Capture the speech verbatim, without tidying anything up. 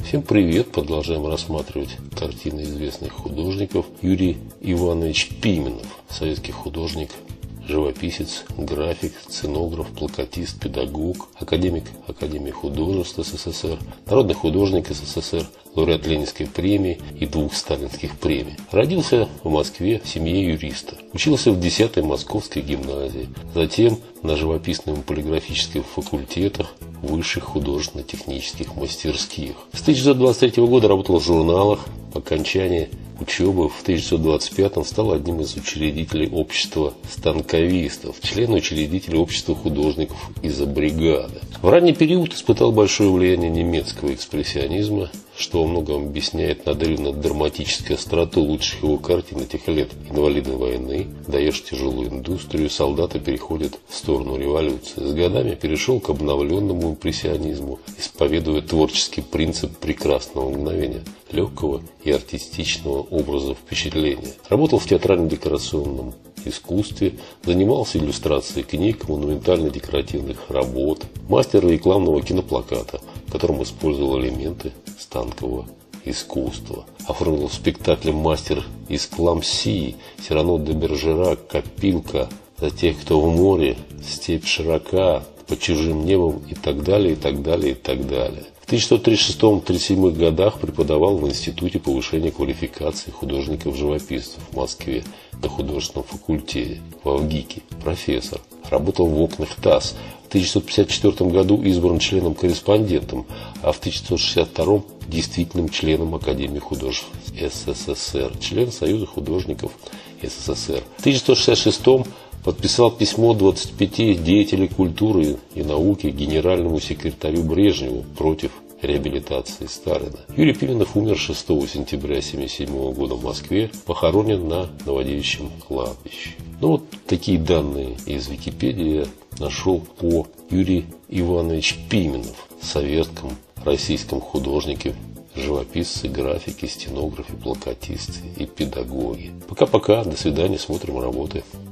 Всем привет! Продолжаем рассматривать картины известных художников. Юрий Иванович Пименов, советский художник, живописец, график, сценограф, плакатист, педагог, академик Академии художеств СССР, народный художник СССР, лауреат Ленинской премии и двух сталинских премий. Родился в Москве в семье юриста. Учился в десятой Московской гимназии, затем на живописном и полиграфическом факультетах высших художественно-технических мастерских. С тысяча девятьсот двадцать третьего года работал в журналах. По окончании учебы в тысяча девятьсот двадцать пятом стал одним из учредителей общества станковистов, член учредителя общества художников из-за бригады. В ранний период испытал большое влияние немецкого экспрессионизма, что во многом объясняет надрыв на драматическую остроту лучших его картин этих лет. Инвалиды войны, даешь тяжелую индустрию, солдаты переходят в сторону революции. С годами перешел к обновленному импрессионизму, исповедуя творческий принцип прекрасного мгновения, легкого и артистичного образа впечатления. Работал в театрально-декорационном искусстве, занимался иллюстрацией книг, монументально-декоративных работ, мастер рекламного киноплаката, в котором использовал элементы станкового искусства. Оформил в спектакле «Мастер из Кламси», «Сирано де Бержерак», «Копилка», «За тех, кто в море», «Степь широка», «Под чужим небом» и так далее, и так далее, и так далее. В тысяча девятьсот тридцать шестом — тридцать седьмом годах преподавал в Институте повышения квалификации художников-живописцев в Москве на художественном факультете, в ВГИКе, профессор. Работал в окнах ТАСС. В тысяча девятьсот пятьдесят четвёртом году избран членом-корреспондентом, а в тысяча девятьсот шестьдесят втором действительным членом Академии художеств СССР, член Союза художников СССР. В тысяча девятьсот шестьдесят шестом подписал письмо двадцати пяти деятелей культуры и науки генеральному секретарю Брежневу против реабилитации Сталина. Юрий Пименов умер шестого сентября тысяча девятьсот семьдесят седьмого года в Москве, похоронен на Новодевичьем кладбище. Ну вот такие данные из Википедии я нашел о Юрии Ивановиче Пименов, советском российском художнике, живописцы, графики, стенографе, плакатисты и педагоги. Пока-пока, до свидания, смотрим работы.